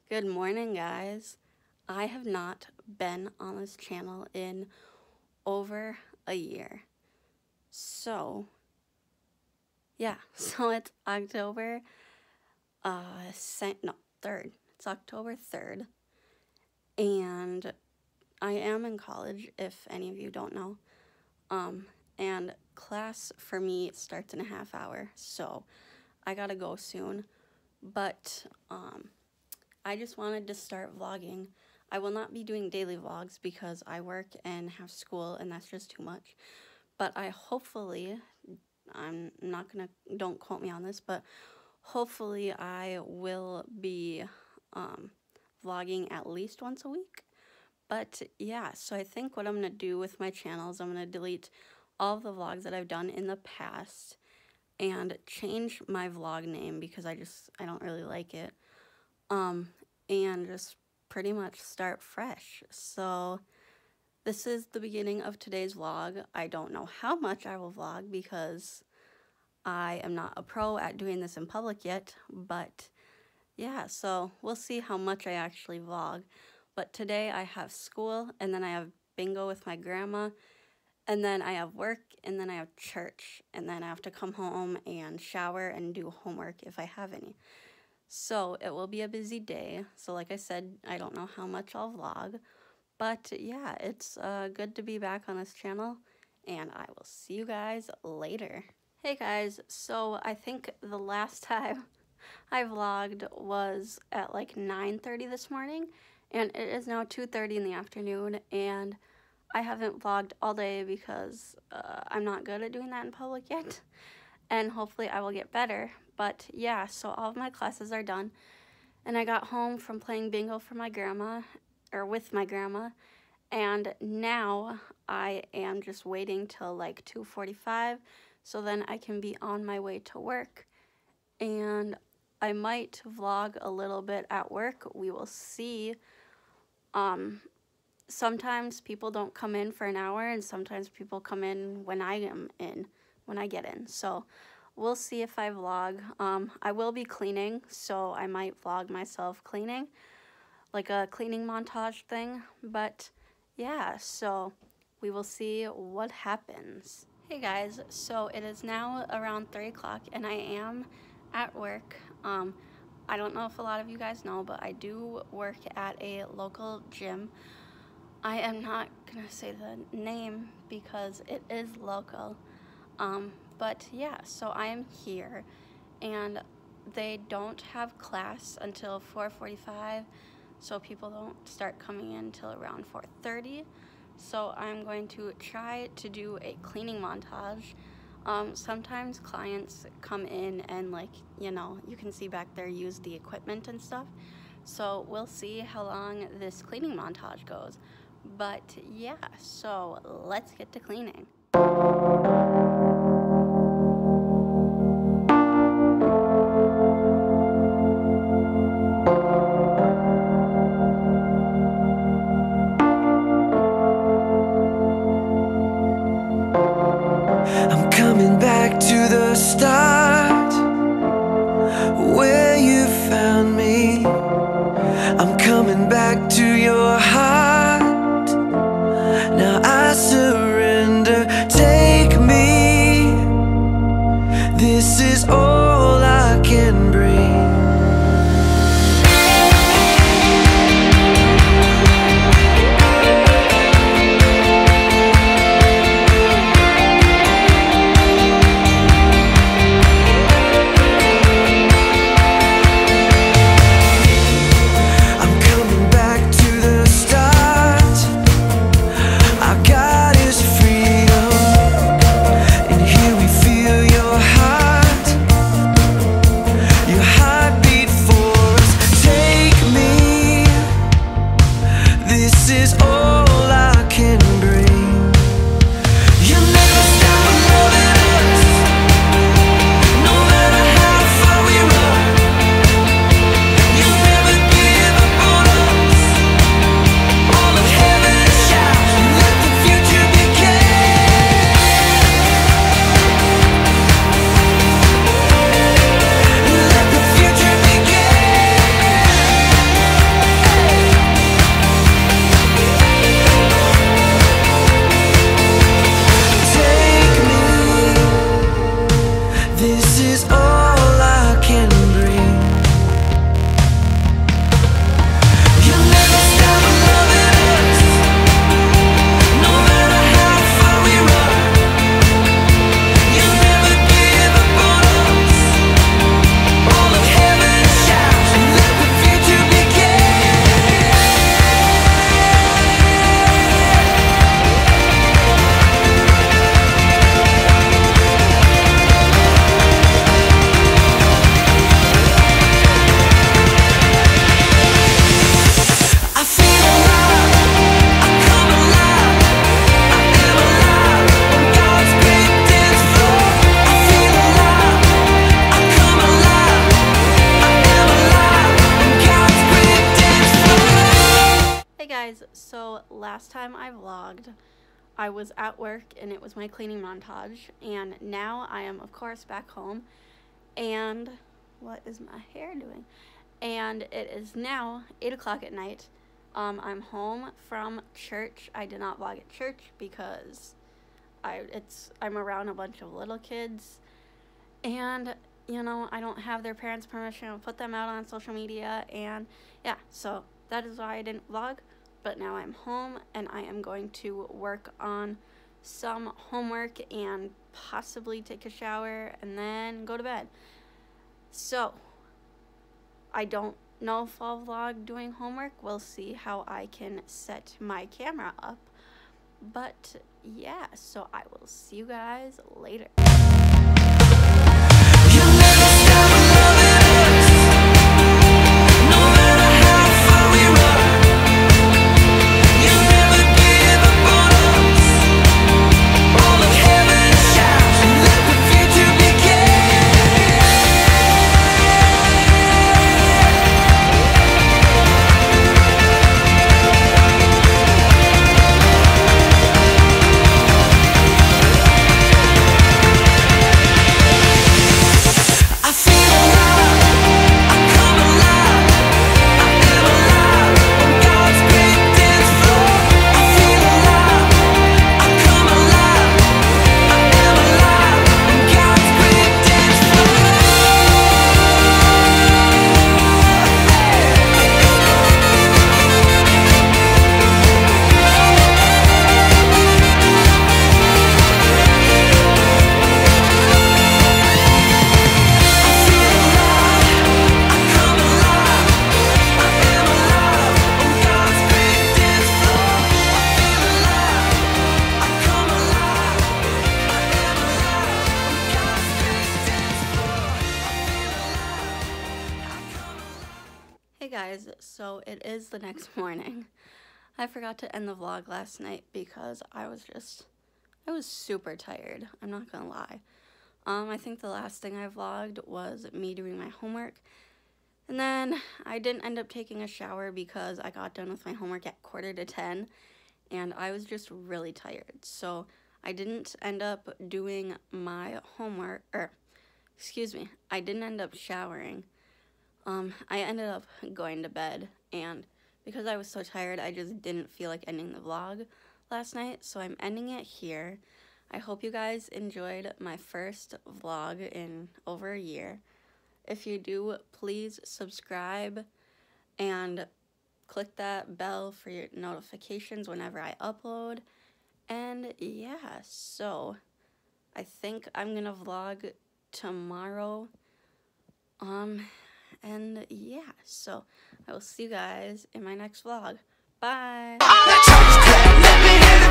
Good morning, guys. I have not been on this channel in over a year. So it's October 3rd. It's October 3rd. And I am in college, if any of you don't know. And class for me starts in a half hour, so I gotta go soon. But I just wanted to start vlogging. I will not be doing daily vlogs because I work and have school, and that's just too much. But don't quote me on this, but hopefully I will be vlogging at least once a week. But yeah, so I think what I'm going to do with my channel is I'm going to delete all of the vlogs that I've done in the past and change my vlog name because I don't really like it. And just pretty much start fresh. So this is the beginning of today's vlog. I don't know how much I will vlog because I am not a pro at doing this in public yet, but yeah, so we'll see how much I actually vlog. But today I have school, and then I have bingo with my grandma, and then I have work, and then I have church, and then I have to come home and shower and do homework if I have any. So it will be a busy day. So like I said, I don't know how much I'll vlog, but yeah, it's good to be back on this channel, and I will see you guys later. Hey guys, so I think the last time I vlogged was at like 9:30 this morning, and it is now 2:30 in the afternoon, and I haven't vlogged all day because I'm not good at doing that in public yet, and hopefully I will get better. But yeah, so all of my classes are done, and I got home from playing bingo for my grandma, or with my grandma, and now I am just waiting till like 2:45, so then I can be on my way to work, and I might vlog a little bit at work. We will see. Sometimes people don't come in for an hour, and sometimes people come in when I get in. So we'll see if I vlog. I will be cleaning, so I might vlog myself cleaning, like a cleaning montage thing. But yeah, so we will see what happens. Hey guys, so it is now around 3 o'clock, and I am at work. I don't know if a lot of you guys know, but I do work at a local gym. I am not gonna say the name because it is local. But yeah, so I am here, and they don't have class until 4:45, so people don't start coming in until around 4:30. So I'm going to try to do a cleaning montage. Sometimes clients come in and, like, you can see back there, use the equipment and stuff. So we'll see how long this cleaning montage goes. But yeah, so let's get to cleaning. I'm coming back to the start, where you found me. I'm coming back to your heart. Now I surrender, take me. This is all I can bring. Our God is last time I vlogged, I was at work and it was my cleaning montage, and now I am, of course, back home. And what is my hair doing? And it is now 8 o'clock at night. I'm home from church. I did not vlog at church because I'm around a bunch of little kids, and you know, I don't have their parents' permission to put them out on social media, and yeah, so that is why I didn't vlog. But now I'm home and I am going to work on some homework and possibly take a shower and then go to bed. So I don't know if I'll vlog doing homework. We'll see how I can set my camera up. But yeah, so I will see you guys later. Hey guys, so it is the next morning. I forgot to end the vlog last night because I was super tired. I'm not gonna lie. I think the last thing I vlogged was me doing my homework, and then I didn't end up taking a shower because I got done with my homework at 9:45, and I was just really tired. So I didn't end up doing my homework, I didn't end up showering. I ended up going to bed, and because I was so tired, I just didn't feel like ending the vlog last night, so I'm ending it here. I hope you guys enjoyed my first vlog in over a year. If you do, please subscribe and click that bell for your notifications whenever I upload. And yeah, so I think I'm gonna vlog tomorrow. And yeah, so I will see you guys in my next vlog. Bye!